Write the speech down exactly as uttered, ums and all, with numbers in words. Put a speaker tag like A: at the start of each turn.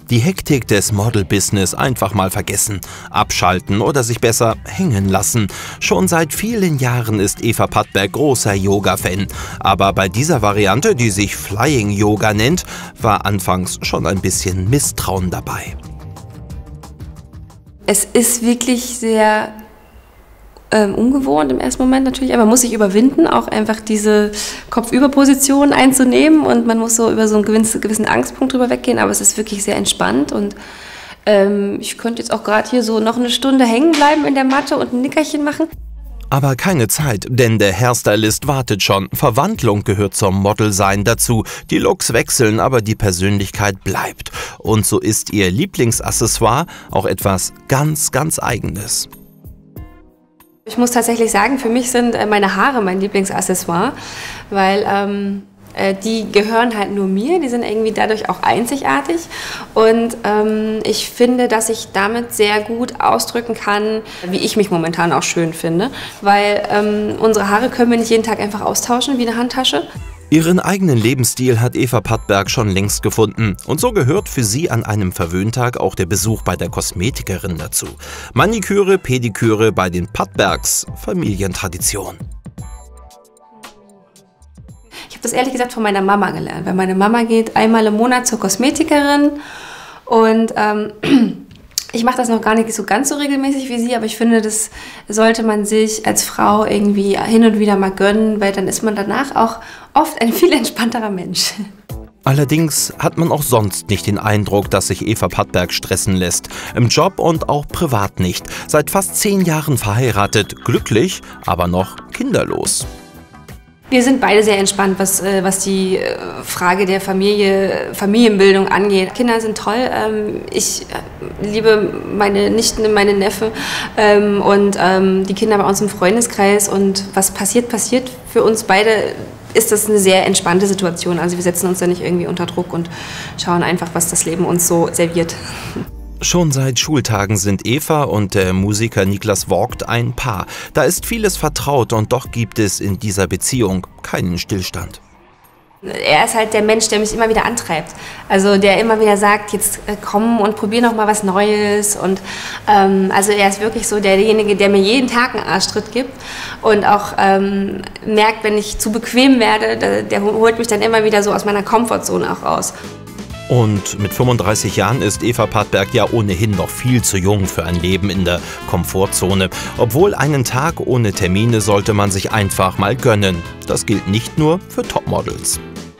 A: Die Hektik des Model-Business einfach mal vergessen, abschalten oder sich besser hängen lassen. Schon seit vielen Jahren ist Eva Pattberg großer Yoga-Fan. Aber bei dieser Variante, die sich Flying Yoga nennt, war anfangs schon ein bisschen Misstrauen dabei.
B: Es ist wirklich sehr ähm, ungewohnt im ersten Moment natürlich, aber man muss sich überwinden, auch einfach diese Kopfüberposition einzunehmen und man muss so über so einen gewissen, gewissen Angstpunkt drüber weggehen, aber es ist wirklich sehr entspannt und ähm, ich könnte jetzt auch gerade hier so noch eine Stunde hängen bleiben in der Matte und ein Nickerchen machen.
A: Aber keine Zeit, denn der Hairstylist wartet schon. Verwandlung gehört zum Modelsein dazu. Die Looks wechseln, aber die Persönlichkeit bleibt. Und so ist ihr Lieblingsaccessoire auch etwas ganz, ganz Eigenes.
B: Ich muss tatsächlich sagen, für mich sind meine Haare mein Lieblingsaccessoire, weil ähm, die gehören halt nur mir, die sind irgendwie dadurch auch einzigartig und ähm, ich finde, dass ich damit sehr gut ausdrücken kann, wie ich mich momentan auch schön finde, weil ähm, unsere Haare können wir nicht jeden Tag einfach austauschen wie eine Handtasche.
A: Ihren eigenen Lebensstil hat Eva Pattberg schon längst gefunden und so gehört für sie an einem Verwöhntag auch der Besuch bei der Kosmetikerin dazu. Maniküre, Pediküre bei den Pattbergs, Familientradition.
B: Ich habe das ehrlich gesagt von meiner Mama gelernt, weil meine Mama geht einmal im Monat zur Kosmetikerin und ähm, ich mache das noch gar nicht so ganz so regelmäßig wie sie, aber ich finde, das sollte man sich als Frau irgendwie hin und wieder mal gönnen, weil dann ist man danach auch oft ein viel entspannterer Mensch.
A: Allerdings hat man auch sonst nicht den Eindruck, dass sich Eva Pattberg stressen lässt. Im Job und auch privat nicht. Seit fast zehn Jahren verheiratet, glücklich, aber noch kinderlos.
B: Wir sind beide sehr entspannt, was, was die Frage der Familie, Familienbildung angeht. Kinder sind toll. Ich liebe meine Nichten, meine Neffen und die Kinder bei uns im Freundeskreis. Und was passiert, passiert. Für uns beide ist das eine sehr entspannte Situation. Also wir setzen uns da nicht irgendwie unter Druck und schauen einfach, was das Leben uns so serviert.
A: Schon seit Schultagen sind Eva und der Musiker Niklas Vogt ein Paar. Da ist vieles vertraut und doch gibt es in dieser Beziehung keinen Stillstand.
B: Er ist halt der Mensch, der mich immer wieder antreibt. Also der immer wieder sagt, jetzt komm und probier noch mal was Neues. Und ähm, also er ist wirklich so derjenige, der mir jeden Tag einen Arschtritt gibt und auch ähm, merkt, wenn ich zu bequem werde, der, der holt mich dann immer wieder so aus meiner Komfortzone auch raus.
A: Und mit fünfunddreißig Jahren ist Eva Pattberg ja ohnehin noch viel zu jung für ein Leben in der Komfortzone. Obwohl einen Tag ohne Termine sollte man sich einfach mal gönnen. Das gilt nicht nur für Topmodels.